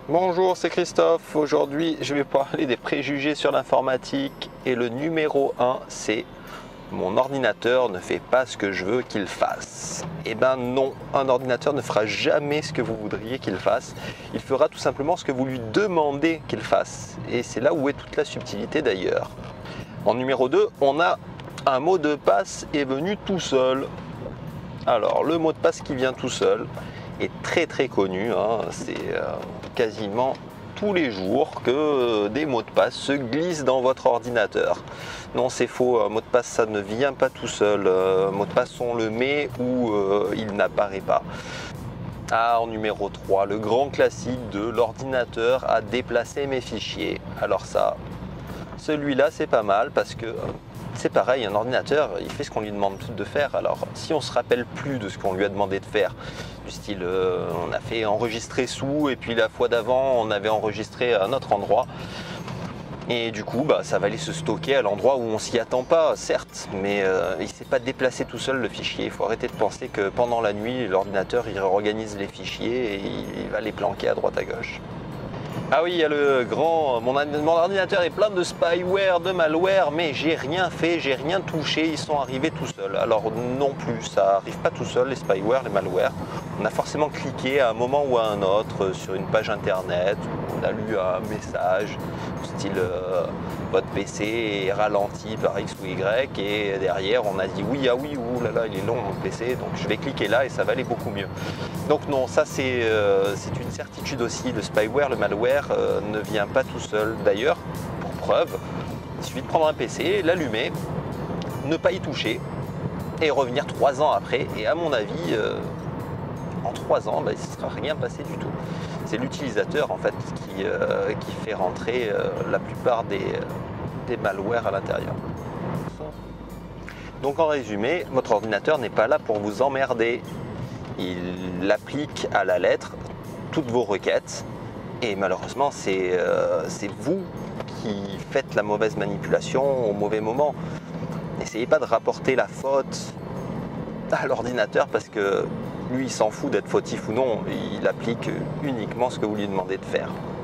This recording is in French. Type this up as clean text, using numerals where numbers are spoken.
Bonjour, c'est Christophe. Aujourd'hui, je vais parler des préjugés sur l'informatique et le numéro 1, c'est mon ordinateur ne fait pas ce que je veux qu'il fasse. Eh ben non, un ordinateur ne fera jamais ce que vous voudriez qu'il fasse. Il fera tout simplement ce que vous lui demandez qu'il fasse. Et c'est là où est toute la subtilité d'ailleurs. En numéro 2, on a un mot de passe est venu tout seul. Alors, le mot de passe qui vient tout seul est très connu, hein. C'est quasiment tous les jours que des mots de passe se glissent dans votre ordinateur. Non, c'est faux, un mot de passe ça ne vient pas tout seul. Un mot de passe on le met ou il n'apparaît pas. Ah, en numéro 3, le grand classique de l'ordinateur a déplacé mes fichiers. Alors ça, celui-là c'est pas mal parce que c'est pareil, un ordinateur, il fait ce qu'on lui demande de faire. Alors, si on se rappelle plus de ce qu'on lui a demandé de faire, du style, on a fait enregistrer sous, et puis la fois d'avant, on avait enregistré à un autre endroit, et du coup, ça va aller se stocker à l'endroit où on s'y attend pas, certes, mais il ne s'est pas déplacé tout seul le fichier. Il faut arrêter de penser que pendant la nuit, l'ordinateur, il réorganise les fichiers et il va les planquer à droite à gauche. Ah oui, il y a le grand... Mon ordinateur est plein de spyware, de malware, mais j'ai rien fait, j'ai rien touché, ils sont arrivés tout seuls. Alors non plus, ça arrive pas tout seul, les spyware, les malware. On a forcément cliqué à un moment ou à un autre sur une page internet, on a lu un message, style votre PC est ralenti par X ou Y, et derrière on a dit oui, ah oui, ouh là là, il est long mon PC, donc je vais cliquer là et ça va aller beaucoup mieux. Donc non, ça c'est une certitude aussi, le spyware, le malware ne vient pas tout seul. D'ailleurs, pour preuve, il suffit de prendre un PC, l'allumer, ne pas y toucher et revenir 3 ans après. Et à mon avis, en 3 ans, il ne sera rien passé du tout. C'est l'utilisateur en fait qui fait rentrer la plupart des malwares à l'intérieur. Donc en résumé, votre ordinateur n'est pas là pour vous emmerder. Il applique à la lettre toutes vos requêtes et malheureusement c'est vous qui faites la mauvaise manipulation au mauvais moment. N'essayez pas de rapporter la faute à l'ordinateur parce que lui il s'en fout d'être fautif ou non, il applique uniquement ce que vous lui demandez de faire.